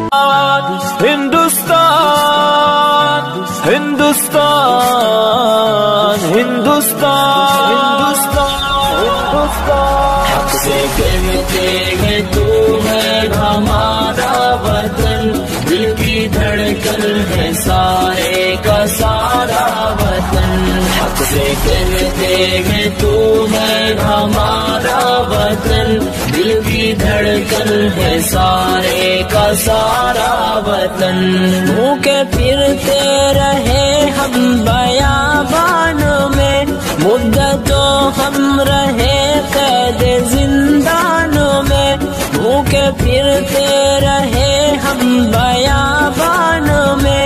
ہندوستان ہندوستان ہندوستان حق سے کہتے ہیں تو ہے ہمارا وطن، دل کی دھڑکن ہے سارے کا سارا وطن۔ حق سے کہتے ہیں تو ہے ہمارا وطن، دل کی دھڑکن ہے سارے کا سارا وطن۔ بھوکے پھرتے رہے ہم بیابان میں، مدتوں ہم رہے قید زندان میں۔ بھوکے پھرتے رہے ہم بیابان میں،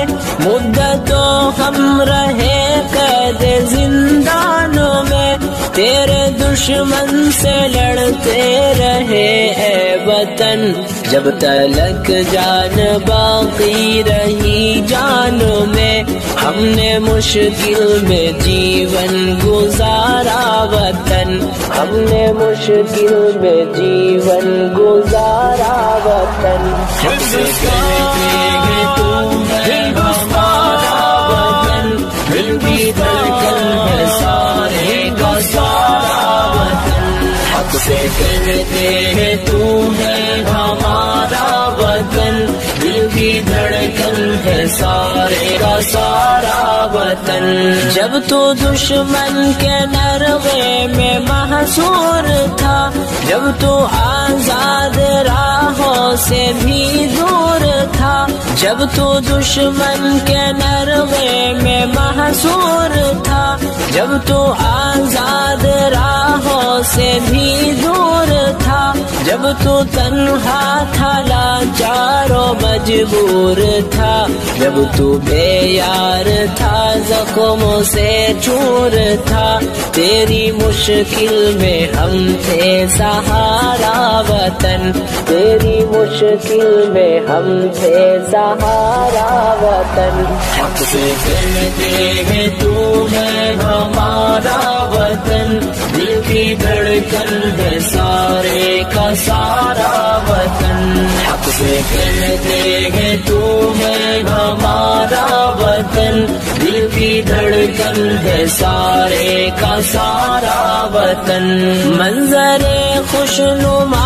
مدتوں ہم رہے قید زندان میں۔ تیرے دشمن سے لڑتے رہے اے وطن، جب تلک جان باقی رہی جان میں۔ ہم نے مشکل میں جیون گزارا وطن، ہم نے مشکل میں جیون گزارا وطن۔ حق سے کہتے ہیں تو ہے ہمارا وطن، دل کی دھڑکن ہے سارے کا سارا وطن۔ حق سے کہتے ہیں تو ہے ہمارا وطن، دل کی دھڑکن ہے سارے کا سارا وطن۔ جب تو دشمن کے نروے میں محصور تھا، جب تو آزاد راہوں سے بھی دور تھا، جب تو دشمن کے نروے میں محصور تھا، جب تو آزاد راہوں سے بھی دور تھا، جب تو تنہا تھا لاچار و مجبور تھا، جب تو بے یار تھا زخموں سے چور تھا، تیری مشکل میں ہم تھے سہارا وطن، تیری مشکل میں ہم تھے سہارا وطن۔ حق سے کہتے ہیں تو ہے ہمارا وطن، دل کی دھڑکن ہے سارے کا سارا وطن۔ حق سے کہتے ہیں تو ہے ہمارا وطن، دل کی دھڑکن ہے سارے کا سارا وطن۔ منظر خوشنما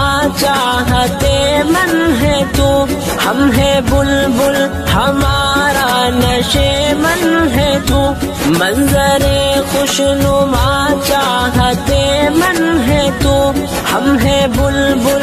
چاہتے من ہے تو، ہم ہے بلبل ہمارا نشے من ہے تو۔ منظر خوشنما چاہتے من ہے تو، ہم ہے بلبل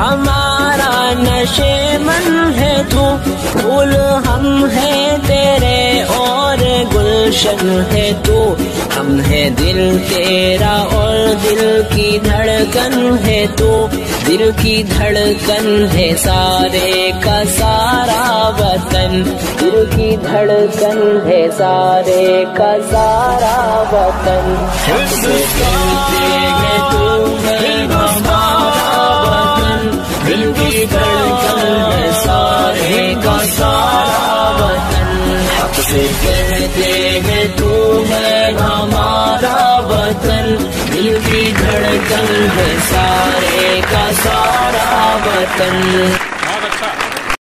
ہمارا نشے من ہے تو۔ پھول ہم ہے تیرے اور گلشن ہے تو، ہم ہے دل تیرا اور دل کی دھڑکن ہے تو۔ دل کی دھڑکن ہے سارے کا سارا وطن، دل کی دھڑکن ہے سارے کا سارا وطن۔ حق سے کہتے ہیں تو ہے ہمارا وطن، دل کی دھڑکن ہے سارے کا سارا وطن۔ حق سے کہتے ہیں تو ہے ہمارا وطن، دل کی دھڑکن ہے سارے کا سارا وطن۔